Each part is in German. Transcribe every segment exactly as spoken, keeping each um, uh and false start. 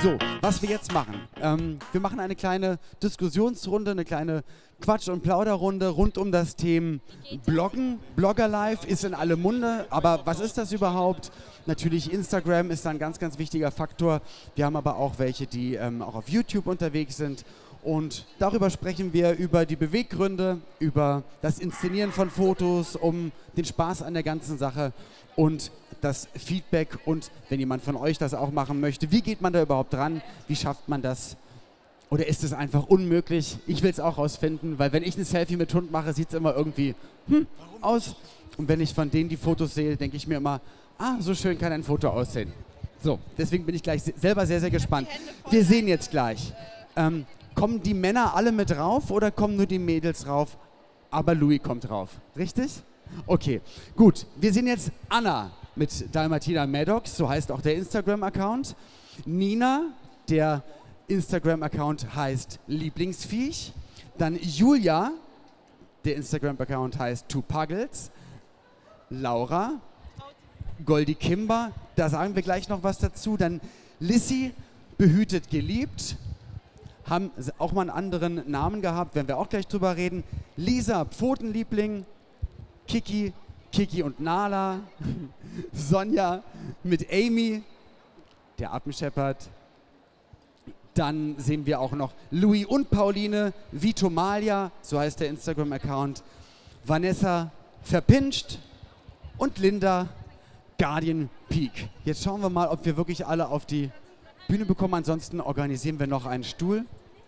So, was wir jetzt machen. Ähm, wir machen eine kleine Diskussionsrunde, eine kleine Quatsch- und Plauderrunde rund um das Thema Bloggen. Blogger Life ist in alle Munde, aber was ist das überhaupt? Natürlich Instagram ist da ein ganz, ganz wichtiger Faktor. Wir haben aber auch welche, die ähm, auch auf YouTube unterwegs sind. Und darüber sprechen wir, über die Beweggründe, über das Inszenieren von Fotos, um den Spaß an der ganzen Sache und das Feedback. Und wenn jemand von euch das auch machen möchte, wie geht man da überhaupt dran? Wie schafft man das? Oder ist es einfach unmöglich? Ich will es auch rausfinden, weil wenn ich ein Selfie mit Hund mache, sieht es immer irgendwie hm, aus. Und wenn ich von denen die Fotos sehe, denke ich mir immer, ah, so schön kann ein Foto aussehen. So, deswegen bin ich gleich selber sehr, sehr gespannt. Wir sehen jetzt gleich. Ähm, kommen die Männer alle mit rauf oder kommen nur die Mädels rauf? Aber Louis kommt rauf. Richtig? Okay, gut. Wir sehen jetzt Anna mit Dalmatina Maddox, so heißt auch der Instagram-Account. Nina, der Instagram-Account heißt Lieblingsviech. Dann Julia, der Instagram-Account heißt Two Puggles. Laura, Goldie Kimber, da sagen wir gleich noch was dazu. Dann Lissy, behütet geliebt. Haben auch mal einen anderen Namen gehabt, werden wir auch gleich drüber reden. Lisa, Pfotenliebling. Kiki, Kiki und Nala. Sonja mit Amy, der Atemshepherd. Dann sehen wir auch noch Louis und Pauline, Vitomalia, so heißt der Instagram-Account. Vanessa, Verpinscht. Und Linda, Guardian Peak. Jetzt schauen wir mal, ob wir wirklich alle auf die Bühne bekommen. Ansonsten organisieren wir noch einen Stuhl.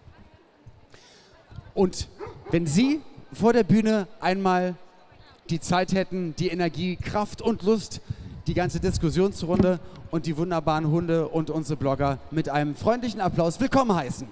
Und wenn Sie vor der Bühne einmal die Zeit hätten, die Energie, Kraft und Lust, die ganze Diskussionsrunde und die wunderbaren Hunde und unsere Blogger mit einem freundlichen Applaus willkommen heißen.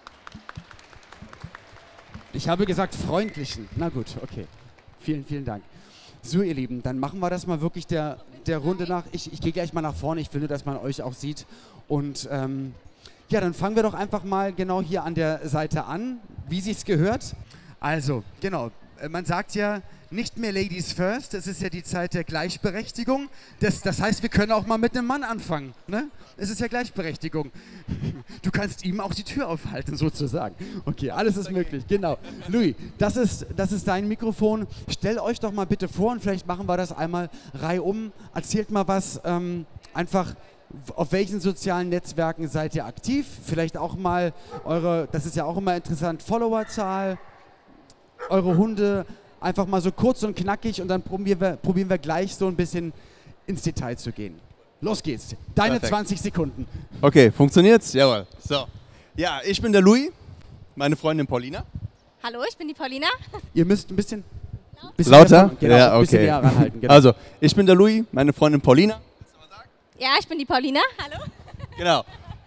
Ich habe gesagt freundlichen. Na gut, okay. Vielen, vielen Dank. So, ihr Lieben, dann machen wir das mal wirklich der, der Runde nach. Ich, ich gehe gleich mal nach vorne, ich will nur, dass man euch auch sieht. Und ähm, ja, dann fangen wir doch einfach mal genau hier an der Seite an, wie sich's gehört. Also, genau, man sagt ja, nicht mehr Ladies first, es ist ja die Zeit der Gleichberechtigung. Das, das heißt, wir können auch mal mit einem Mann anfangen. Ne? Es ist ja Gleichberechtigung. Du kannst ihm auch die Tür aufhalten, sozusagen. Okay, alles ist möglich, genau. Louis, das ist, das ist dein Mikrofon. Stell euch doch mal bitte vor und vielleicht machen wir das einmal reihum. Erzählt mal was, ähm, einfach auf welchen sozialen Netzwerken seid ihr aktiv? Vielleicht auch mal eure, das ist ja auch immer interessant, Followerzahl, eure Hunde. Einfach mal so kurz und knackig und dann probieren wir, probieren wir gleich so ein bisschen ins Detail zu gehen. Los geht's. Deine Perfekt. zwanzig Sekunden. Okay, funktioniert's? Jawohl. So. Ja, ich bin der Louis, meine Freundin Paulina. Hallo, ich bin die Paulina. Ihr müsst ein bisschen, bisschen lauter. Genau, ja, okay. Ein bisschen näher ranhalten. Genau. Also, ich bin der Louis, meine Freundin Paulina. Ja, ich bin die Paulina. Hallo. Genau.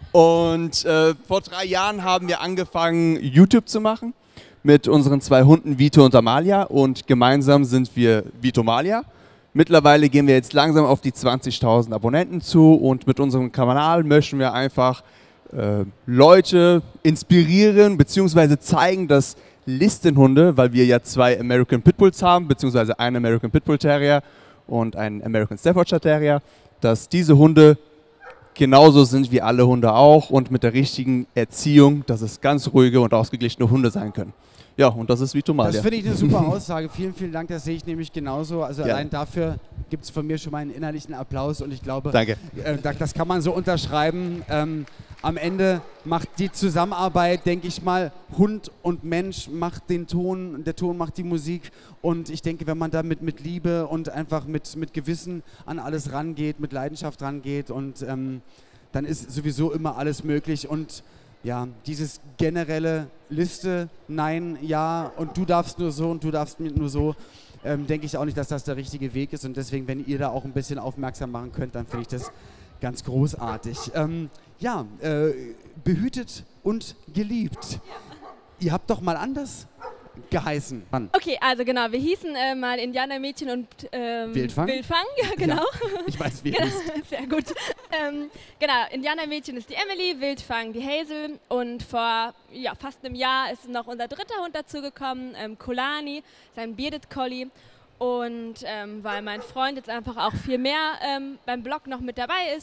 Und äh, vor drei Jahren haben wir angefangen, YouTube zu machen. Mit unseren zwei Hunden Vito und Amalia und gemeinsam sind wir Vitomalia. Mittlerweile gehen wir jetzt langsam auf die zwanzigtausend Abonnenten zu und mit unserem Kanal möchten wir einfach äh, Leute inspirieren bzw. zeigen, dass Listenhunde, weil wir ja zwei American Pitbulls haben, beziehungsweise einen American Pitbull Terrier und einen American Staffordshire Terrier, dass diese Hunde genauso sind wie alle Hunde auch und mit der richtigen Erziehung, dass es ganz ruhige und ausgeglichene Hunde sein können. Ja, und das ist Vitomalia. Das finde ich eine super Aussage. Vielen, vielen Dank. Das sehe ich nämlich genauso. Also ja. allein dafür gibt es von mir schon mal einen innerlichen Applaus und ich glaube, Danke. Äh, das kann man so unterschreiben. Ähm, am Ende macht die Zusammenarbeit, denke ich mal, Hund und Mensch macht den Ton, der Ton macht die Musik und ich denke, wenn man da mit, mit Liebe und einfach mit, mit Gewissen an alles rangeht, mit Leidenschaft rangeht und ähm, dann ist sowieso immer alles möglich und ja, dieses generelle Liste, nein, ja und du darfst nur so und du darfst nur so, ähm, denke ich auch nicht, dass das der richtige Weg ist und deswegen, wenn ihr da auch ein bisschen aufmerksam machen könnt, dann finde ich das ganz großartig. Ähm, ja, äh, behütet und geliebt. Ihr habt doch mal anders geheißen. Mann. Okay, also genau, wir hießen äh, mal Indianermädchen und ähm, Wildfang. Wildfang, ja, genau. Ja, ich weiß, wie genau, es ist. sehr gut. Ähm, genau, Indianermädchen ist die Emily, Wildfang die Hazel und vor ja, fast einem Jahr ist noch unser dritter Hund dazugekommen, ähm, Kolani, sein Bearded Collie. Und ähm, weil mein Freund jetzt einfach auch viel mehr ähm, beim Blog noch mit dabei ist,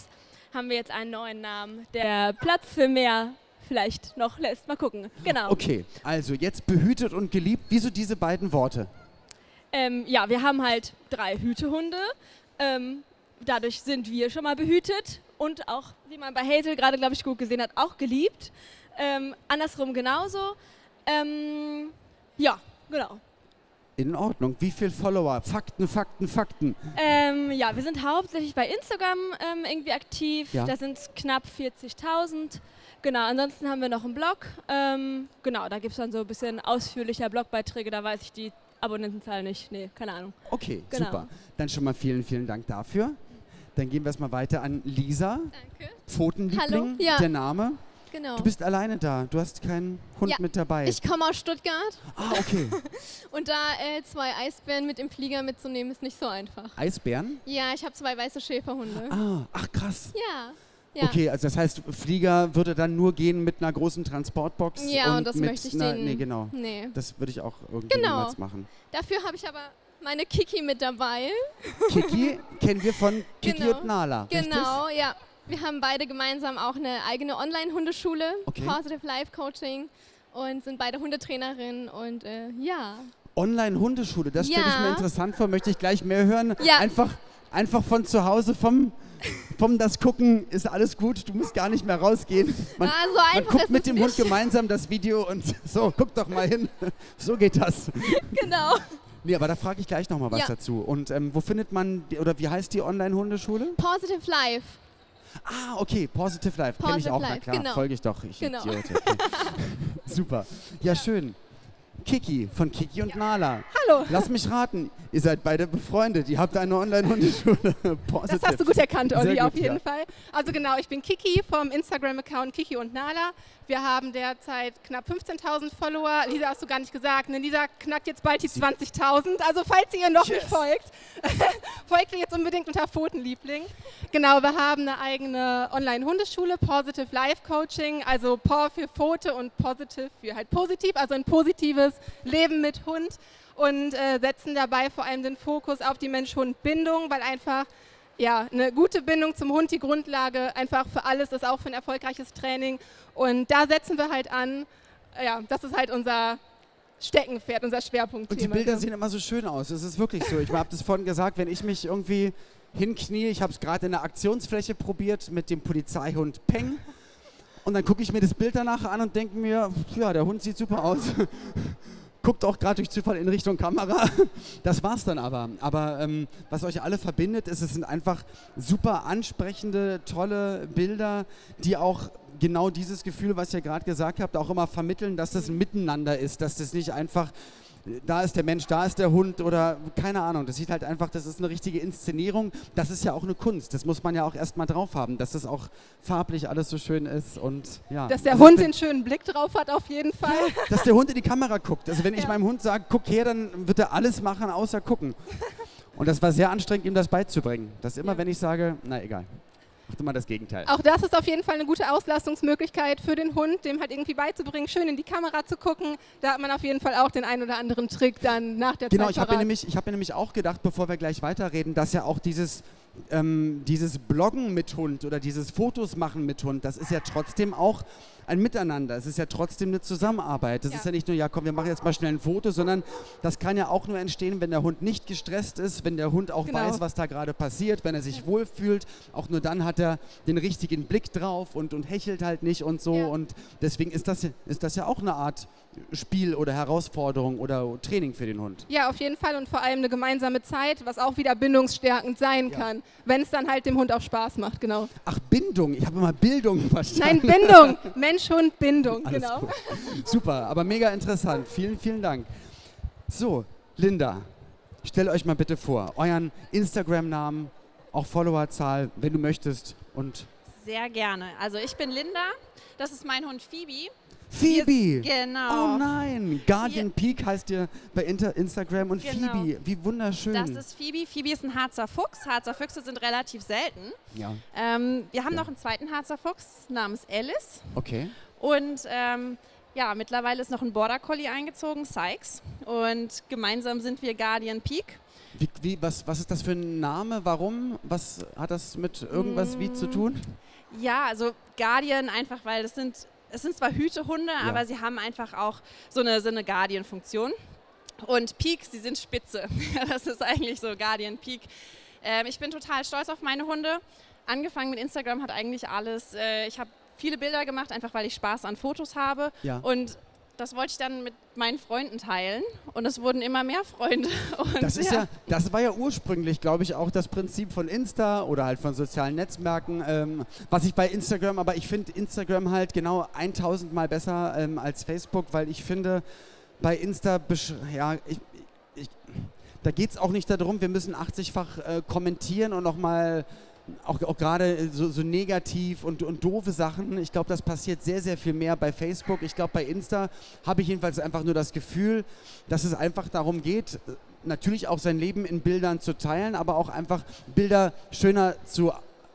haben wir jetzt einen neuen Namen, der Platz für mehr vielleicht noch lässt. Mal gucken. Genau. Okay, also jetzt behütet und geliebt. Wieso diese beiden Worte? Ähm, ja, wir haben halt drei Hütehunde. Ähm, dadurch sind wir schon mal behütet und auch, wie man bei Hazel gerade, glaube ich, gut gesehen hat, auch geliebt. Ähm, andersrum genauso. Ähm, ja, genau. In Ordnung. Wie viele Follower? Fakten, Fakten, Fakten. Ähm, ja, wir sind hauptsächlich bei Instagram ähm, irgendwie aktiv. Ja. Da sind es knapp vierzigtausend. Genau, ansonsten haben wir noch einen Blog. Ähm, genau, da gibt es dann so ein bisschen ausführlicher Blogbeiträge. Da weiß ich die Abonnentenzahl nicht. Nee, keine Ahnung. Okay, Genau. super. Dann schon mal vielen, vielen Dank dafür. Dann gehen wir es mal weiter an Lisa. Danke. Pfotenliebling, Hallo. Ja. der Name. Genau. Du bist alleine da. Du hast keinen Hund Ja, mit dabei. Ich komme aus Stuttgart ah, okay. und da äh, zwei Eisbären mit dem Flieger mitzunehmen, ist nicht so einfach. Eisbären? Ja, ich habe zwei weiße Schäferhunde. Ah, ach krass. Ja. Ja. Okay, also das heißt, Flieger würde dann nur gehen mit einer großen Transportbox. Ja, und, und das mit möchte ich einer, denen. Nee, genau. Nee. Das würde ich auch irgendwie Genau. niemals machen. Dafür habe ich aber meine Kiki mit dabei. Kiki kennen wir von Kiki Genau. und Nala, richtig? Genau, ja. Wir haben beide gemeinsam auch eine eigene Online-Hundeschule, Okay. Positive Life Coaching, und sind beide Hundetrainerinnen und äh, ja. Online-Hundeschule, das stelle ich Ja. mir interessant vor, möchte ich gleich mehr hören. Ja. Einfach, einfach von zu Hause, vom, vom das Gucken ist alles gut, du musst gar nicht mehr rausgehen. Man, Ah, so man einfach guckt ist mit es dem nicht. Hund gemeinsam das Video und so, guck doch mal hin. So geht das. Genau. Nee, aber da frage ich gleich nochmal was Ja. dazu. Und ähm, wo findet man, die, oder wie heißt die Online-Hundeschule? Positive Life. Ah, okay, Positive Life, kenne ich Positive auch, na Life, klar, genau. folge ich doch, ich Genau. Idiot. Okay. Super, ja schön. Kiki, von Kiki und Nala. Hallo. Lass mich raten, ihr seid beide befreundet, ihr habt eine Online-Hundeschule. Das hast du gut erkannt, Olli, Sehr auf gut, jeden ja. Fall. Also genau, ich bin Kiki vom Instagram-Account Kiki und Nala. Wir haben derzeit knapp fünfzehntausend Follower. Lisa, hast du gar nicht gesagt, ne? Lisa knackt jetzt bald die zwanzigtausend. Also falls ihr ihr noch Yes. nicht folgt, folgt ihr jetzt unbedingt unter Pfotenliebling. Genau, wir haben eine eigene Online-Hundeschule, Positive Life Coaching, also P O für Pfote und Positive für halt positiv, also ein positives Leben mit Hund. Und äh, setzen dabei vor allem den Fokus auf die Mensch-Hund-Bindung, weil einfach ja, eine gute Bindung zum Hund die Grundlage einfach für alles ist, auch für ein erfolgreiches Training. Und da setzen wir halt an, ja, das ist halt unser Steckenpferd, unser Schwerpunktthema. Und die Bilder sehen immer so schön aus, es ist wirklich so. Ich habe das vorhin gesagt, wenn ich mich irgendwie hinknie, ich habe es gerade in der Aktionsfläche probiert mit dem Polizeihund Peng. Und dann gucke ich mir das Bild danach an und denke mir, ja, der Hund sieht super aus. Guckt auch gerade durch Zufall in Richtung Kamera. Das war's dann aber. Aber ähm, was euch alle verbindet, ist, es sind einfach super ansprechende, tolle Bilder, die auch genau dieses Gefühl, was ihr gerade gesagt habt, auch immer vermitteln, dass das ein Miteinander ist, dass das nicht einfach, da ist der Mensch, da ist der Hund oder keine Ahnung. Das sieht halt einfach, das ist eine richtige Inszenierung. Das ist ja auch eine Kunst. Das muss man ja auch erstmal drauf haben, dass das auch farblich alles so schön ist und ja. Dass der Also ich Hund bin- den schönen Blick drauf hat, auf jeden Fall. dass der Hund in die Kamera guckt. Also wenn ich Ja. meinem Hund sage, guck her, dann wird er alles machen, außer gucken. Und das war sehr anstrengend, ihm das beizubringen. Dass immer, Ja. wenn ich sage, na egal, macht immer das Gegenteil. Auch das ist auf jeden Fall eine gute Auslastungsmöglichkeit für den Hund, dem halt irgendwie beizubringen, schön in die Kamera zu gucken. Da hat man auf jeden Fall auch den einen oder anderen Trick dann nach der Genau, Zeit ich habe mir, parat. nämlich- ich hab mir nämlich auch gedacht, bevor wir gleich weiterreden, dass ja auch dieses, ähm, dieses Bloggen mit Hund oder dieses Fotos machen mit Hund, das ist ja trotzdem auch ein Miteinander. Es ist ja trotzdem eine Zusammenarbeit. Das Ja. ist ja nicht nur, ja komm, wir machen jetzt mal schnell ein Foto, sondern das kann ja auch nur entstehen, wenn der Hund nicht gestresst ist, wenn der Hund auch Genau. weiß, was da gerade passiert, wenn er sich wohlfühlt. Auch nur dann hat er den richtigen Blick drauf und, und hechelt halt nicht und so. Ja. Und deswegen ist das, ist das ja auch eine Art Spiel oder Herausforderung oder Training für den Hund. Ja, auf jeden Fall und vor allem eine gemeinsame Zeit, was auch wieder bindungsstärkend sein Ja. kann, wenn es dann halt dem Hund auch Spaß macht, genau. Ach, Bindung. Ich habe immer Bildung Nein, verstanden. Bindung. Mensch-Hund-Bindung, Alles genau. gut. Super, aber mega interessant. Vielen, vielen Dank. So, Linda, stell euch mal bitte vor, euren Instagram-Namen, auch Followerzahl, wenn du möchtest. Und Sehr gerne. Also ich bin Linda, das ist mein Hund Phoebe. Phoebe! Genau. Oh nein, Guardian Peak heißt ihr bei Inter Instagram und Genau. Phoebe, wie wunderschön. Das ist Phoebe. Phoebe ist ein Harzer Fuchs. Harzer Füchse sind relativ selten. ja, Ähm, wir haben Ja. noch einen zweiten Harzer Fuchs namens Alice. okay. Und ähm, ja, mittlerweile ist noch ein Border Collie eingezogen, Sykes. Und gemeinsam sind wir Guardian Peak. Wie, wie, was, was ist das für ein Name? Warum? Was hat das mit irgendwas Mm. wie zu tun? Ja, also Guardian einfach, weil das sind, es sind zwar Hütehunde, Ja. aber sie haben einfach auch so eine, so eine Guardian-Funktion. Und Peak, sie sind spitze. Das ist eigentlich so Guardian Peak. Ähm, ich bin total stolz auf meine Hunde. Angefangen mit Instagram hat eigentlich alles. Äh, ich habe viele Bilder gemacht, einfach weil ich Spaß an Fotos habe. Ja. Und das wollte ich dann mit meinen Freunden teilen. Und es wurden immer mehr Freunde. Und Das ist ja, das war ja ursprünglich, glaube ich, auch das Prinzip von Insta oder halt von sozialen Netzwerken, ähm, was ich bei Instagram, aber ich finde Instagram halt genau tausend Mal besser ähm, als Facebook, weil ich finde, bei Insta, besch- ja, ich, ich, da geht es auch nicht darum, wir müssen achtzigfach äh, kommentieren und nochmal auch, auch gerade so, so negativ und, und doofe Sachen. Ich glaube, das passiert sehr, sehr viel mehr bei Facebook. Ich glaube, bei Insta habe ich jedenfalls einfach nur das Gefühl, dass es einfach darum geht, natürlich auch sein Leben in Bildern zu teilen, aber auch einfach Bilder schöner zu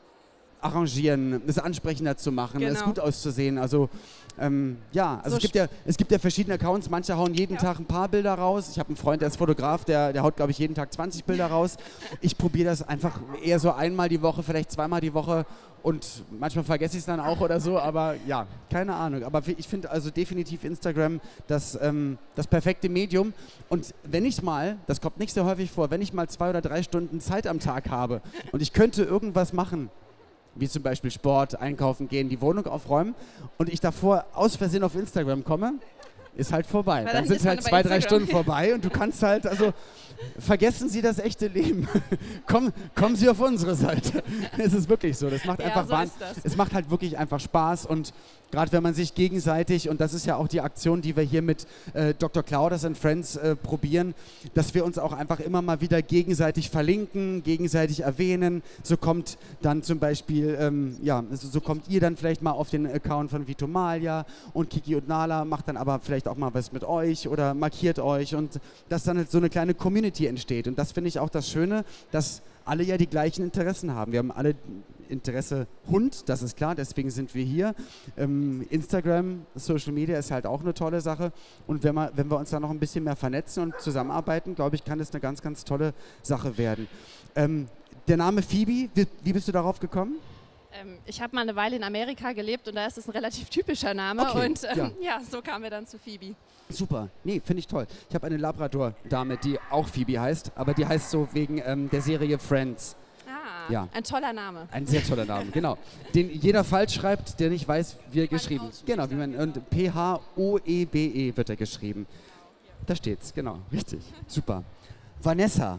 arrangieren, es ansprechender zu machen, es Genau. gut auszusehen. Also ähm, ja, also So es, gibt ja, es gibt ja verschiedene Accounts, manche hauen jeden Ja. Tag ein paar Bilder raus. Ich habe einen Freund, der ist Fotograf, der, der haut, glaube ich, jeden Tag zwanzig Bilder raus. Ich probiere das einfach eher so einmal die Woche, vielleicht zweimal die Woche und manchmal vergesse ich es dann auch oder so, aber ja, keine Ahnung. Aber ich finde also definitiv Instagram das, ähm, das perfekte Medium. Und wenn ich mal, das kommt nicht so häufig vor, wenn ich mal zwei oder drei Stunden Zeit am Tag habe und ich könnte irgendwas machen, wie zum Beispiel Sport, einkaufen gehen, die Wohnung aufräumen und ich davor aus Versehen auf Instagram komme, ist halt vorbei. Weil Dann dann sind ist es halt man bei zwei, drei Instagram. Stunden vorbei und du kannst halt, also vergessen Sie das echte Leben. Komm, kommen Sie auf unsere Seite. Es ist wirklich so. Das macht Ja, einfach so Wahn- ist das. Es macht halt wirklich einfach Spaß und gerade wenn man sich gegenseitig, und das ist ja auch die Aktion, die wir hier mit äh, Doktor Claudas and Friends äh, probieren, dass wir uns auch einfach immer mal wieder gegenseitig verlinken, gegenseitig erwähnen. So kommt dann zum Beispiel, ähm, ja, so, so kommt ihr dann vielleicht mal auf den Account von Vitomalia und Kiki und Nala macht dann aber vielleicht auch mal was mit euch oder markiert euch und dass dann halt so eine kleine Community entsteht. Und das finde ich auch das Schöne, dass alle ja die gleichen Interessen haben. Wir haben alle Interesse Hund, das ist klar, deswegen sind wir hier. Ähm, Instagram, Social Media ist halt auch eine tolle Sache. Und wenn wir, wenn wir uns da noch ein bisschen mehr vernetzen und zusammenarbeiten, glaube ich, kann das eine ganz, ganz tolle Sache werden. Ähm, der Name Phoebe, wie, wie bist du darauf gekommen? Ähm, ich habe mal eine Weile in Amerika gelebt und da ist es ein relativ typischer Name. Okay, und ähm, ja. ja. so kamen wir dann zu Phoebe. Super, nee, finde ich toll. Ich habe eine Labrador-Dame, die auch Phoebe heißt, aber die heißt so wegen ähm, der Serie Friends. Ah, Ja. ein toller Name. Ein sehr toller Name, genau. Den jeder falsch schreibt, der nicht weiß, wie er geschrieben wird. Genau, wie man, und P H O E B E wird er geschrieben. Da steht's, genau, richtig. Super. Vanessa,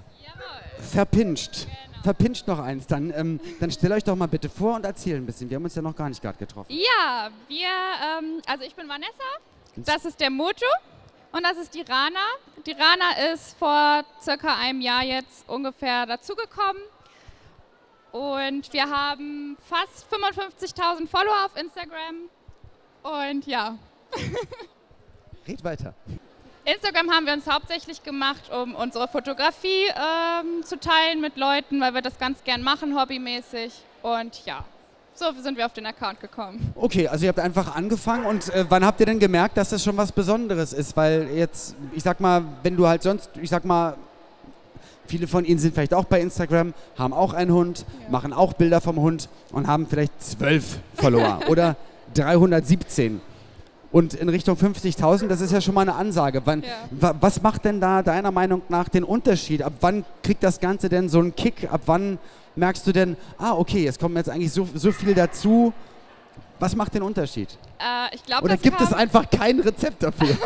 verpinscht. Verpinscht noch eins, dann, ähm, dann stellt euch doch mal bitte vor und erzähl ein bisschen. Wir haben uns ja noch gar nicht gerade getroffen. Ja, wir, ähm, also ich bin Vanessa, das ist der Mojo und das ist die Rana. Die Rana ist vor circa einem Jahr jetzt ungefähr dazugekommen und wir haben fast fünfundfünfzigtausend Follower auf Instagram und ja. Red weiter. Instagram haben wir uns hauptsächlich gemacht, um unsere Fotografie ähm, zu teilen mit Leuten, weil wir das ganz gern machen, hobbymäßig. Und ja, so sind wir auf den Account gekommen. Okay, also ihr habt einfach angefangen und äh, wann habt ihr denn gemerkt, dass das schon was Besonderes ist? Weil jetzt, ich sag mal, wenn du halt sonst, ich sag mal, viele von ihnen sind vielleicht auch bei Instagram, haben auch einen Hund, ja. machen auch Bilder vom Hund und haben vielleicht zwölf Follower oder dreihundertsiebzehn. Und in Richtung fünfzigtausend, das ist ja schon mal eine Ansage. Wann, Ja. wa, was macht denn da deiner Meinung nach den Unterschied? Ab wann kriegt das Ganze denn so einen Kick? Ab wann merkst du denn, ah okay, es kommen jetzt eigentlich so, so viel dazu. Was macht den Unterschied? Äh, ich glaube, Oder das gibt kam, es einfach kein Rezept dafür?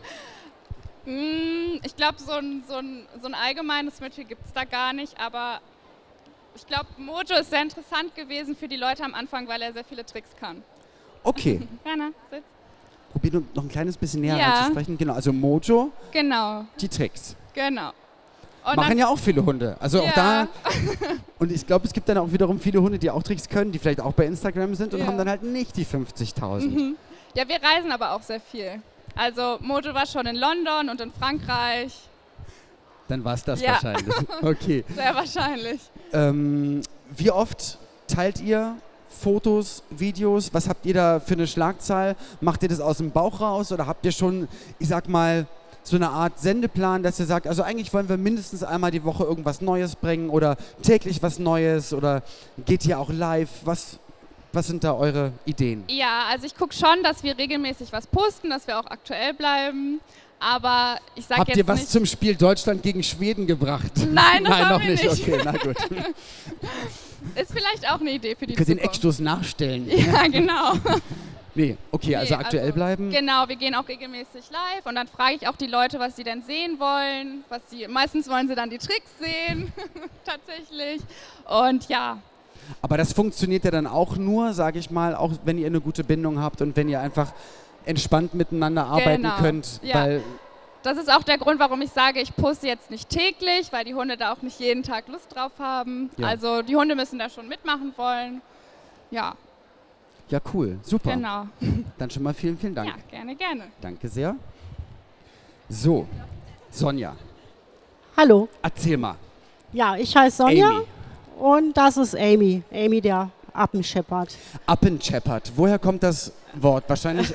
Mm, ich glaube, so ein, so, ein, so ein allgemeines Mittel gibt es da gar nicht, aber ich glaube, Mojo ist sehr interessant gewesen für die Leute am Anfang, weil er sehr viele Tricks kann. Okay, Rana, sitz. probier du noch ein kleines bisschen näher Ja. reinzusprechen. Genau, also Mojo, Genau, die Tricks. genau. Und Machen dann, ja auch viele Hunde. Also auch da. Ja. Und ich glaube, es gibt dann auch wiederum viele Hunde, die auch Tricks können, die vielleicht auch bei Instagram sind und Ja. haben dann halt nicht die fünfzigtausend. Mhm. Ja, wir reisen aber auch sehr viel. Also Mojo war schon in London und in Frankreich, Dann war es das Ja. wahrscheinlich. Okay. sehr wahrscheinlich. Ähm, wie oft teilt ihr Fotos, Videos? Was habt ihr da für eine Schlagzahl? Macht ihr das aus dem Bauch raus oder habt ihr schon, ich sag mal, so eine Art Sendeplan, dass ihr sagt, also eigentlich wollen wir mindestens einmal die Woche irgendwas Neues bringen oder täglich was Neues oder geht ihr auch live? Was, was sind da eure Ideen? Ja, also ich gucke schon, dass wir regelmäßig was posten, dass wir auch aktuell bleiben. Aber ich sage jetzt Habt ihr was nicht, zum Spiel Deutschland gegen Schweden gebracht? Nein, das Nein, haben noch wir nicht. nicht. Okay, na gut. ist vielleicht auch eine Idee für die Ihr könnt den Zukunft. Eckstoß nachstellen. Ja, genau. Nee, okay, also Nee, aktuell also, bleiben. Genau, wir gehen auch regelmäßig live und dann frage ich auch die Leute, was sie denn sehen wollen. Was sie, meistens wollen sie dann die Tricks sehen, tatsächlich. Und ja. Aber das funktioniert ja dann auch nur, sage ich mal, auch wenn ihr eine gute Bindung habt und wenn ihr einfach entspannt miteinander arbeiten Genau, könnt. ja. Weil Das ist auch der Grund, warum ich sage, ich poste jetzt nicht täglich, weil die Hunde da auch nicht jeden Tag Lust drauf haben. Ja. Also die Hunde müssen da schon mitmachen wollen. Ja, ja, cool, super. genau. Dann schon mal vielen, vielen Dank. Ja, gerne, gerne. Danke sehr. So, Sonja, Hallo, erzähl mal. ja, ich heiße Sonja Amy. und das ist Amy, Amy der Appenscheppert. Appenscheppert, woher kommt das Wort? Wahrscheinlich,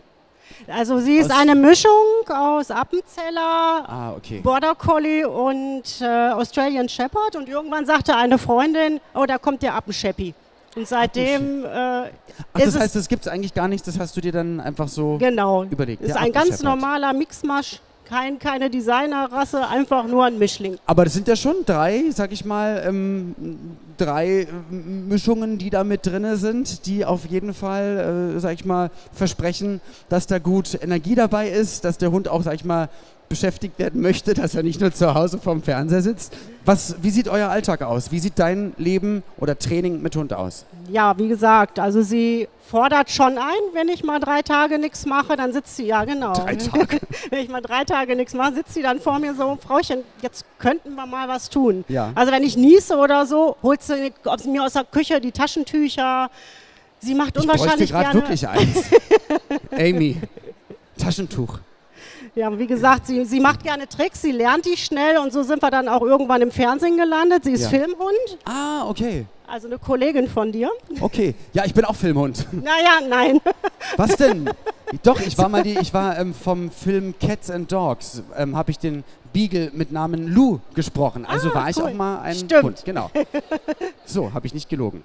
Also sie ist Aus- eine Mischung aus Appenzeller, ah, okay. Border Collie und äh, Australian Shepherd und irgendwann sagte eine Freundin, oh, da kommt der Appenscheppi. Und seitdem äh, Ach, ist das heißt, es, das gibt es eigentlich gar nicht, das hast du dir dann einfach so genau, überlegt. ist der ein ganz Appenscheppert. normaler Mixmasch, kein, keine Designerrasse, einfach nur ein Mischling. Aber das sind ja schon drei, sag ich mal, ähm, drei äh, Mischungen, die da mit drin sind, die auf jeden Fall, äh, sag ich mal, versprechen, dass da gut Energie dabei ist, dass der Hund auch, sag ich mal, beschäftigt werden möchte, dass er nicht nur zu Hause vorm Fernseher sitzt. Was, wie sieht euer Alltag aus? Wie sieht dein Leben oder Training mit Hund aus? Ja, wie gesagt, also sie fordert schon ein, wenn ich mal drei Tage nichts mache, dann sitzt sie, ja genau. Drei Tage? Wenn ich mal drei Tage nichts mache, sitzt sie dann vor mir so, Frauchen, jetzt könnten wir mal was tun. Ja. Also wenn ich niese oder so, holt sie aus mir aus der Küche die Taschentücher. Sie macht Ich bräuchte unwahrscheinlich gerade gerne. wirklich eins. Amy, Taschentuch. Ja, wie gesagt, sie, sie macht gerne Tricks, sie lernt die schnell und so sind wir dann auch irgendwann im Fernsehen gelandet. Sie ist Ja. Filmhund, Ah, okay. also eine Kollegin von dir. Okay. Ja, ich bin auch Filmhund. Naja, nein. Was denn? Doch, ich war mal die, ich war ähm, vom Film Cats and Dogs, ähm, habe ich den Beagle mit Namen Lou gesprochen. Also Ah, war ich cool. auch mal ein Stimmt. Hund, genau. So, habe ich nicht gelogen.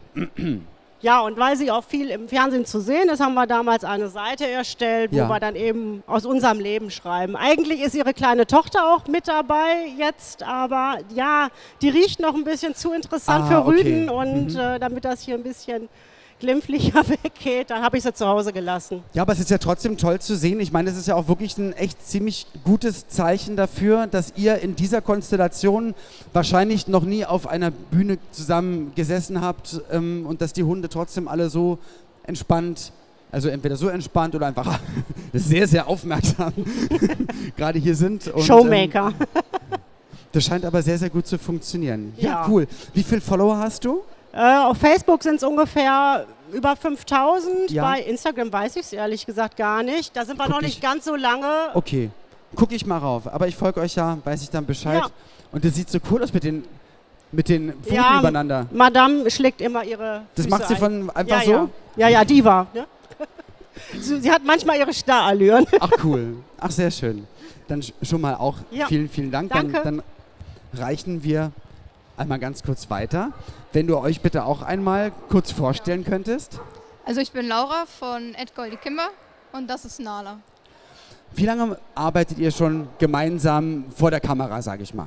Ja, und weil sie auch viel im Fernsehen zu sehen ist, haben wir damals eine Seite erstellt, wo Ja. wir dann eben aus unserem Leben schreiben. Eigentlich ist ihre kleine Tochter auch mit dabei jetzt, aber ja, die riecht noch ein bisschen zu interessant Ah, für okay. Rüden und Mhm. äh, damit das hier ein bisschen glimpflicher weggeht, dann habe ich sie zu Hause gelassen. Ja, aber es ist ja trotzdem toll zu sehen. Ich meine, es ist ja auch wirklich ein echt ziemlich gutes Zeichen dafür, dass ihr in dieser Konstellation wahrscheinlich noch nie auf einer Bühne zusammen gesessen habt ähm, und dass die Hunde trotzdem alle so entspannt, also entweder so entspannt oder einfach sehr, sehr aufmerksam gerade hier sind. Und, Showmaker. Ähm, das scheint aber sehr, sehr gut zu funktionieren. Ja, Ja. cool. Wie viele Follower hast du? Äh, auf Facebook sind es ungefähr über fünftausend, Ja. bei Instagram weiß ich es ehrlich gesagt gar nicht. Da sind wir Guck noch ich- nicht ganz so lange. Okay, gucke ich mal rauf. Aber ich folge euch ja, weiß ich dann Bescheid. Ja. Und das sieht so cool aus mit den, mit den Pfoten Ja, übereinander. Madame schlägt immer ihre Das Füße macht sie ein. von einfach ja, so? Ja, ja, ja Diva. Ne? sie, sie hat manchmal ihre Starallüren. Ach cool. Ach, sehr schön. Dann sch- schon mal auch Ja. vielen, vielen Dank. Danke. Dann, dann reichen wir einmal ganz kurz weiter. Wenn du euch bitte auch einmal kurz vorstellen könntest. Also ich bin Laura von Ed Goldi Kimber und das ist Nala. Wie lange arbeitet ihr schon gemeinsam vor der Kamera, sage ich mal?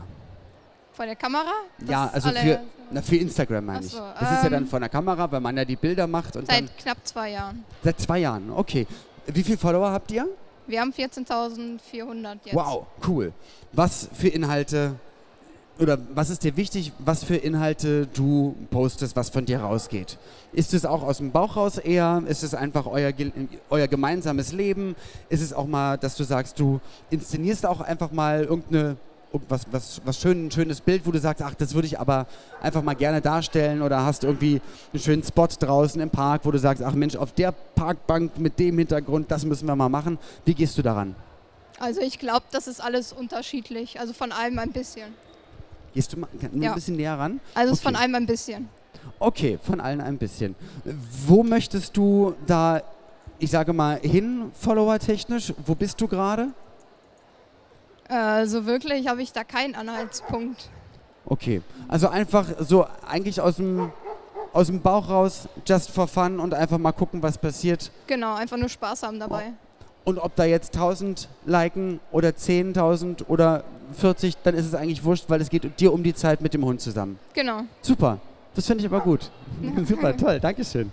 Vor der Kamera? Das ja, also alle- für, na, für Instagram meine Ach ich. so, Das ist ja dann ähm, vor der Kamera, weil man ja die Bilder macht. Und dann, Seit knapp zwei Jahren. seit zwei Jahren, okay. Wie viele Follower habt ihr? Wir haben vierzehntausendvierhundert jetzt. Wow, cool. Was für Inhalte oder was ist dir wichtig, was für Inhalte du postest, was von dir rausgeht? Ist es auch aus dem Bauch raus eher? Ist es einfach euer, ge- euer gemeinsames Leben? Ist es auch mal, dass du sagst, du inszenierst auch einfach mal irgendeine was, was, was schön, ein schönes Bild, wo du sagst, ach, das würde ich aber einfach mal gerne darstellen, oder hast irgendwie einen schönen Spot draußen im Park, wo du sagst, ach Mensch, auf der Parkbank mit dem Hintergrund, das müssen wir mal machen. Wie gehst du daran? Also ich glaube, das ist alles unterschiedlich. Also von allem ein bisschen. Gehst du mal nur Ja. ein bisschen näher ran? Also es ist Okay. von allem ein bisschen. Okay, von allen ein bisschen. Wo möchtest du da, ich sage mal, hin, follower-technisch? Wo bist du gerade? Äh, so wirklich habe ich da keinen Anhaltspunkt. Okay, also einfach so eigentlich aus dem, aus dem Bauch raus, just for fun und einfach mal gucken, was passiert. Genau, einfach nur Spaß haben dabei. Und ob da jetzt tausend liken oder zehntausend oder vierzig, dann ist es eigentlich wurscht, weil es geht dir um die Zeit mit dem Hund zusammen. Genau. Super, das finde ich aber gut. Super, toll, Dankeschön.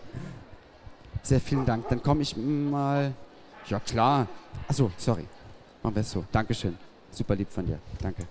Sehr vielen Dank. Dann komme ich mal... Ja klar. Achso, sorry. Machen wir es so. Dankeschön. Super lieb von dir. Danke.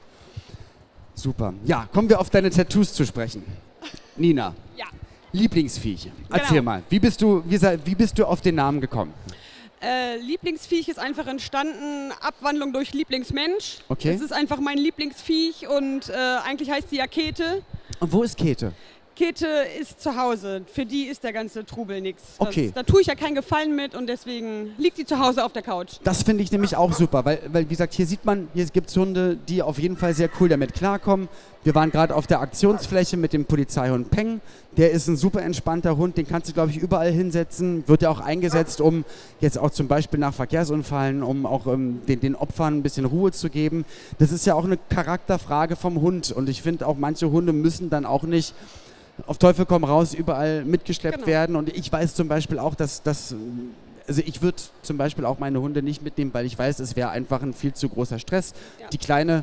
Super. Ja, kommen wir auf deine Tattoos zu sprechen. Nina. Ja. Lieblingsviech. Erzähl Genau. mal, wie bist du, wie, sa- wie bist du auf den Namen gekommen? Äh, Lieblingsviech ist einfach entstanden, Abwandlung durch Lieblingsmensch. Okay. Das ist einfach mein Lieblingsviech und äh, eigentlich heißt sie ja Käthe. Und wo ist Käthe? Käthe ist zu Hause, für die ist der ganze Trubel nichts. Okay. Da tue ich ja keinen Gefallen mit und deswegen liegt sie zu Hause auf der Couch. Das finde ich nämlich auch super, weil, weil wie gesagt, hier sieht man, hier gibt es Hunde, die auf jeden Fall sehr cool damit klarkommen. Wir waren gerade auf der Aktionsfläche mit dem Polizeihund Peng. Der ist ein super entspannter Hund, den kannst du, glaube ich, überall hinsetzen. Wird ja auch eingesetzt, um jetzt auch zum Beispiel nach Verkehrsunfällen, um auch ähm, den, den Opfern ein bisschen Ruhe zu geben. Das ist ja auch eine Charakterfrage vom Hund und ich finde auch, manche Hunde müssen dann auch nicht auf Teufel komm raus überall mitgeschleppt Genau. werden. Und ich weiß zum Beispiel auch, dass das, also ich würde zum Beispiel auch meine Hunde nicht mitnehmen, weil ich weiß, es wäre einfach ein viel zu großer Stress. Ja. Die Kleine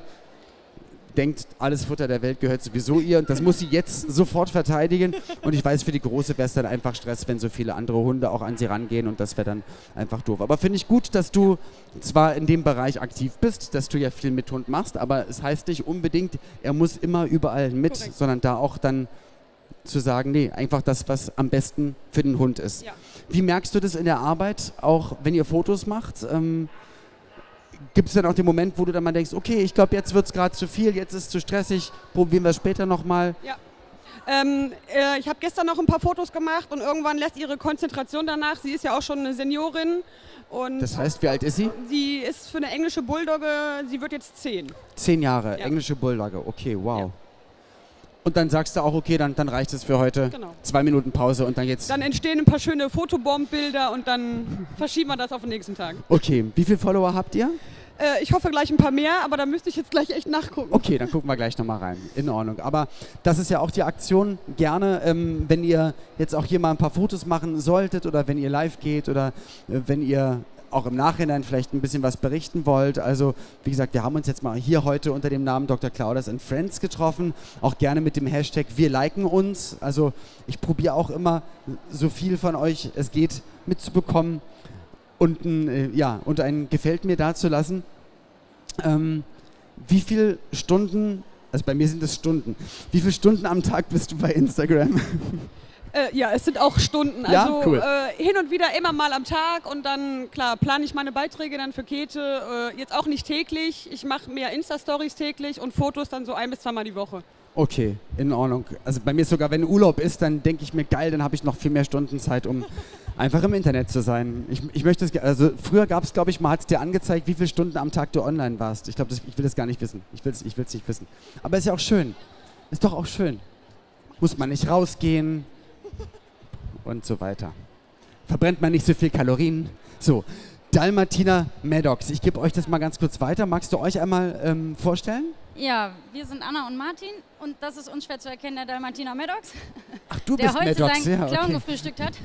denkt, alles Futter der Welt gehört sowieso ihr und das muss sie jetzt sofort verteidigen. Und ich weiß, für die Große wäre es dann einfach Stress, wenn so viele andere Hunde auch an sie rangehen und das wäre dann einfach doof. Aber finde ich gut, dass du zwar in dem Bereich aktiv bist, dass du ja viel mit Hund machst, aber es heißt nicht unbedingt, er muss immer überall mit, Korrekt. sondern da auch dann zu sagen, nee, einfach das, was am besten für den Hund ist. Ja. Wie merkst du das in der Arbeit, auch wenn ihr Fotos macht? Ähm, Gibt es dann auch den Moment, wo du dann mal denkst, okay, ich glaube, jetzt wird es gerade zu viel, jetzt ist es zu stressig, probieren wir es später nochmal? Ja. Ähm, äh, ich habe gestern noch ein paar Fotos gemacht und irgendwann lässt ihre Konzentration danach. Sie ist ja auch schon eine Seniorin. Und Das heißt, wie alt ist sie? sie ist für eine englische Bulldogge, sie wird jetzt zehn. Zehn Jahre, Ja. englische Bulldogge, okay, wow. Ja. Und dann sagst du auch, okay, dann, dann reicht es für heute. Genau. Zwei Minuten Pause und dann geht's. Dann entstehen ein paar schöne Fotobomb-Bilder und dann verschieben wir das auf den nächsten Tag. Okay, wie viele Follower habt ihr? Äh, ich hoffe gleich ein paar mehr, aber da müsste ich jetzt gleich echt nachgucken. Okay, dann gucken wir gleich nochmal rein. In Ordnung. Aber das ist ja auch die Aktion. Gerne, ähm, wenn ihr jetzt auch hier mal ein paar Fotos machen solltet oder wenn ihr live geht oder äh, wenn ihr auch im Nachhinein vielleicht ein bisschen was berichten wollt. Also wie gesagt, wir haben uns jetzt mal hier heute unter dem Namen Doktor Claudas and Friends getroffen. Auch gerne mit dem Hashtag Wir liken uns. Also ich probiere auch immer so viel von euch es geht mitzubekommen und ein, äh, ja, und ein Gefällt mir dazulassen. Ähm, wie viele Stunden, also bei mir sind es Stunden, wie viele Stunden am Tag bist du bei Instagram? Äh, ja, es sind auch Stunden. Ja? Also Cool. äh, hin und wieder immer mal am Tag und dann, klar, plane ich meine Beiträge dann für Käthe. Äh, jetzt auch nicht täglich. Ich mache mehr Insta-Stories täglich und Fotos dann so ein- bis zweimal die Woche. Okay, in Ordnung. Also bei mir sogar, wenn Urlaub ist, dann denke ich mir, geil, dann habe ich noch viel mehr Stunden Zeit, um einfach im Internet zu sein. Ich, ich möchte es, ge- also früher gab es, glaube ich, mal hat es dir angezeigt, wie viele Stunden am Tag du online warst. Ich glaube, ich will das gar nicht wissen. Ich will es ich will's nicht wissen. Aber ist ja auch schön. Ist doch auch schön. Muss man nicht rausgehen und so weiter. Verbrennt man nicht so viel Kalorien. So, Dalmatiner Maddox. Ich gebe euch das mal ganz kurz weiter. Magst du euch einmal ähm, vorstellen? Ja, wir sind Anna und Martin und das ist unschwer zu erkennen, der Dalmatiner Maddox, Ach, du der bist heute Maddox, seinen ja, Clown okay. gefrühstückt hat.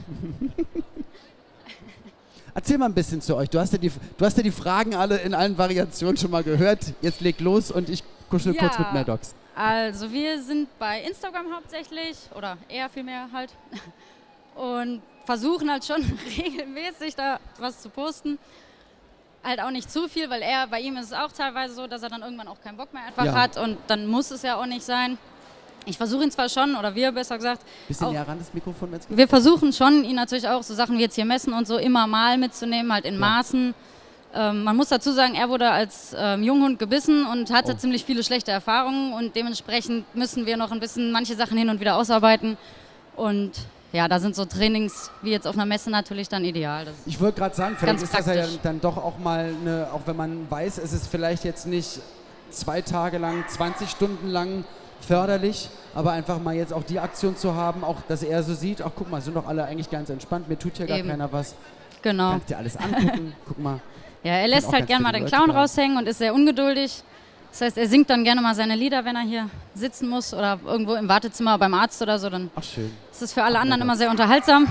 Erzähl mal ein bisschen zu euch. Du hast, ja die, du hast ja die Fragen alle in allen Variationen schon mal gehört. Jetzt leg los und ich kuschel kurz mit Maddox. Also wir sind bei Instagram hauptsächlich, oder eher vielmehr halt, und versuchen halt schon regelmäßig da was zu posten. Halt auch nicht zu viel, weil er, bei ihm ist es auch teilweise so, dass er dann irgendwann auch keinen Bock mehr einfach Ja. hat und dann muss es ja auch nicht sein. Ich versuche ihn zwar schon, oder wir besser gesagt, Bisschen auch, näher ran das Mikrofon. wenn's geht. wir versuchen schon, ihn natürlich auch so Sachen wie jetzt hier messen und so immer mal mitzunehmen, halt in Ja. Maßen. Ähm, man muss dazu sagen, er wurde als ähm, Junghund gebissen und hatte Oh. ziemlich viele schlechte Erfahrungen und dementsprechend müssen wir noch ein bisschen manche Sachen hin und wieder ausarbeiten. Und ja, da sind so Trainings wie jetzt auf einer Messe natürlich dann ideal. Das Ich wollte gerade sagen, vielleicht Ganz ist das ja praktisch. dann doch auch mal eine, auch wenn man weiß, es ist vielleicht jetzt nicht zwei Tage lang, zwanzig Stunden lang förderlich, aber einfach mal jetzt auch die Aktion zu haben, auch dass er so sieht, ach guck mal, sind doch alle eigentlich ganz entspannt, mir tut hier gar Eben. keiner was. genau. Kannst dir alles angucken, guck mal. Ja, er lässt halt gerne mal den Clown raushängen und ist sehr ungeduldig. Das heißt, er singt dann gerne mal seine Lieder, wenn er hier sitzen muss oder irgendwo im Wartezimmer beim Arzt oder so. Dann Ach, schön. ist es für alle anderen immer sehr unterhaltsam.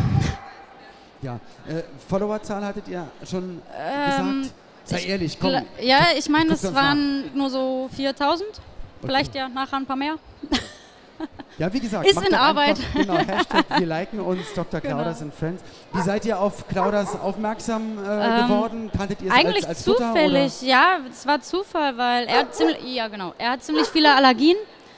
Ja, äh, Followerzahl hattet ihr schon Ähm, gesagt? Sei ehrlich, komm. Ja, ich meine, guck es uns waren nur so viertausend. Vielleicht Okay. ja nachher ein paar mehr. Ja, wie gesagt, Ist macht in doch Arbeit. Einfach, genau, Hashtag wir liken uns, Doktor Clauders Genau. and Friends. Wie seid ihr auf Clauders aufmerksam äh, Ähm, geworden? Kanntet ihr es Eigentlich als, als Futter, zufällig, oder? ja, es war Zufall, weil er hat ziemlich, ja genau, er hat ziemlich viele Allergien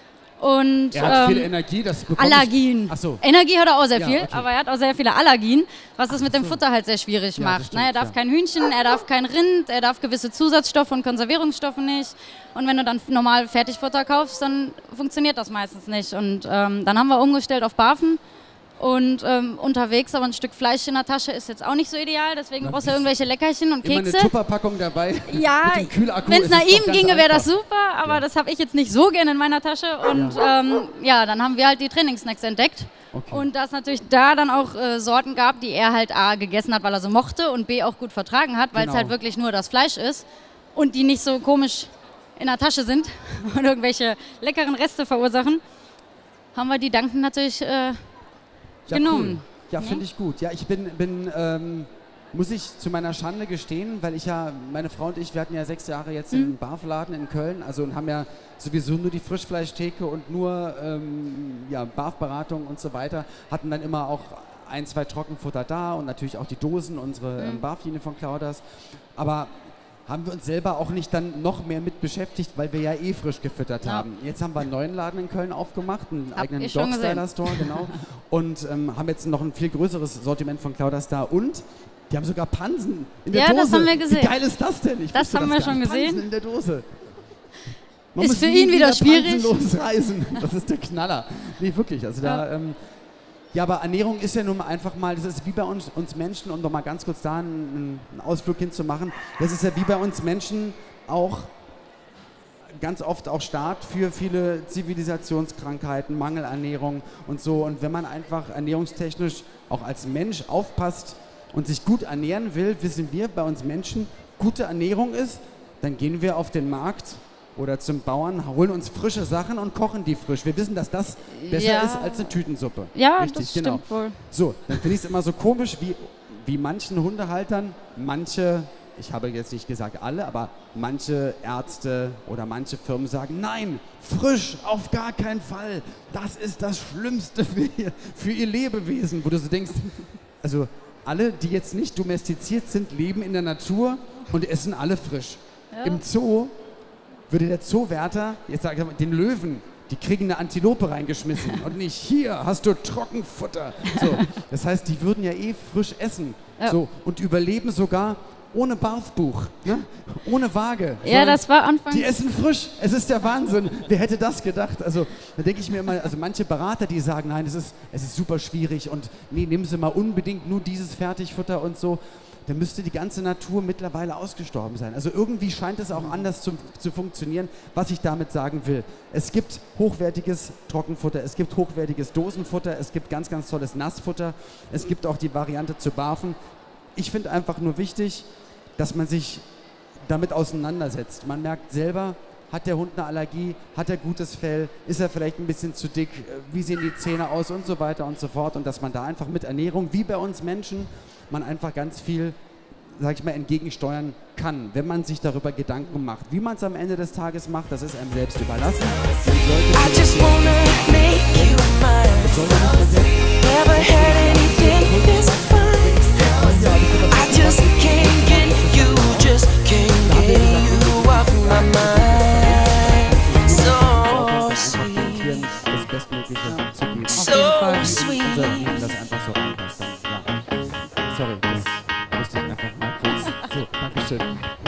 und Er hat viel ähm, Energie, das bekomme ich- Allergien. Ach so. Energie hat er auch sehr Ja, viel, okay. aber er hat auch sehr viele Allergien, was es mit dem Futter halt sehr schwierig Ja, das macht. stimmt, ne? Er darf ja. kein Hühnchen, er darf kein Rind, er darf gewisse Zusatzstoffe und Konservierungsstoffe nicht. Und wenn du dann normal Fertigfutter kaufst, dann funktioniert das meistens nicht. Und ähm, dann haben wir umgestellt auf Barfen. Und ähm, unterwegs aber ein Stück Fleisch in der Tasche ist jetzt auch nicht so ideal, deswegen Na, brauchst du irgendwelche Leckerchen und Immer Kekse. eine Tupperpackung dabei. Ja, mit dem Kühlakku wenn es ist nach doch ihm ganz ginge, wäre das einfach. super, aber das habe ich jetzt nicht so gerne in meiner Tasche. Und ja, ähm, ja dann haben wir halt die Trainingssnacks entdeckt. Okay. Und da es natürlich da dann auch äh, Sorten gab, die er halt A gegessen hat, weil er so mochte und B auch gut vertragen hat, weil es Genau. halt wirklich nur das Fleisch ist und die nicht so komisch in der Tasche sind und irgendwelche leckeren Reste verursachen, haben wir die Danken natürlich äh, Ja, genommen. Cool. Ja, finde ich gut. Ja, ich bin, bin ähm, muss ich zu meiner Schande gestehen, weil ich ja, meine Frau und ich, wir hatten ja sechs Jahre jetzt Mhm. im Barfladen in Köln, also und haben ja sowieso nur die Frischfleischtheke und nur ähm, ja, Barfberatung und so weiter, hatten dann immer auch ein, zwei Trockenfutter da und natürlich auch die Dosen, unsere Mhm. ähm, Barflinie von Clauders. Aber haben wir uns selber auch nicht dann noch mehr mit beschäftigt, weil wir ja eh frisch gefüttert Ja. haben. Jetzt haben wir einen neuen Laden in Köln aufgemacht, einen Hab eigenen ich schon gesehen. Dog-Styler-Store, genau. Und ähm, haben jetzt noch ein viel größeres Sortiment von Clauders da und die haben sogar Pansen in der Ja, Dose. das haben wir gesehen. Wie geil ist das denn? Ich Das wusste haben wir gar schon nicht. gesehen. Pansen in der Dose. Man Ist muss für nie ihn wieder schwierig. pansenlos reisen. Das ist der Knaller. Nee, wirklich. Also da, Ja. ähm, ja, aber Ernährung ist ja nun mal einfach mal, das ist wie bei uns, uns Menschen, um noch mal ganz kurz da einen, einen Ausflug hinzumachen, das ist ja wie bei uns Menschen auch ganz oft auch Start für viele Zivilisationskrankheiten, Mangelernährung und so. Und wenn man einfach ernährungstechnisch auch als Mensch aufpasst und sich gut ernähren will, wissen wir bei uns Menschen, gute Ernährung ist, dann gehen wir auf den Markt oder zum Bauern, holen uns frische Sachen und kochen die frisch. Wir wissen, dass das besser Ja. ist als eine Tütensuppe. Ja, Richtig, das stimmt genau. wohl. So, dann finde ich es immer so komisch, wie, wie manchen Hundehaltern, manche, ich habe jetzt nicht gesagt alle, aber manche Ärzte oder manche Firmen sagen, nein, frisch, auf gar keinen Fall. Das ist das Schlimmste für ihr, für ihr Lebewesen. Wo du so denkst, also alle, die jetzt nicht domestiziert sind, leben in der Natur und essen alle frisch. Ja. Im Zoo würde der Zoowärter, jetzt sag ich mal, den Löwen, die kriegen eine Antilope reingeschmissen und nicht, hier hast du Trockenfutter. So, das heißt, die würden ja eh frisch essen. Ja. So, und überleben sogar ohne Barfbuch, ne? Ohne Waage. Ja, Sondern das war anfangs- Die essen frisch. Es ist der Wahnsinn. Wer hätte das gedacht? Also, da denke ich mir immer, also manche Berater, die sagen, nein, es ist, es ist super schwierig und nee, nehmen Sie mal unbedingt nur dieses Fertigfutter und so. Dann müsste die ganze Natur mittlerweile ausgestorben sein. Also irgendwie scheint es auch anders zu, zu funktionieren, was ich damit sagen will. Es gibt hochwertiges Trockenfutter, es gibt hochwertiges Dosenfutter, es gibt ganz, ganz tolles Nassfutter, es gibt auch die Variante zu barfen. Ich finde einfach nur wichtig, dass man sich damit auseinandersetzt. Man merkt selber, hat der Hund eine Allergie, hat er gutes Fell, ist er vielleicht ein bisschen zu dick, wie sehen die Zähne aus und so weiter und so fort. Und dass man da einfach mit Ernährung, wie bei uns Menschen, man einfach ganz viel, sag ich mal, entgegensteuern kann, wenn man sich darüber Gedanken macht. Wie man es am Ende des Tages macht, das ist einem selbst überlassen. Man sollte I just wanna make you mine. Never had anything this fine. I just can't get you, just can't get you off my mind. So sweet, das Bestmögliche zu geben. so sweet. Unser Leben, das einfach so reinpasst. Dann, ja. Sorry, das musste ich einfach mal kurz. So, Dankeschön.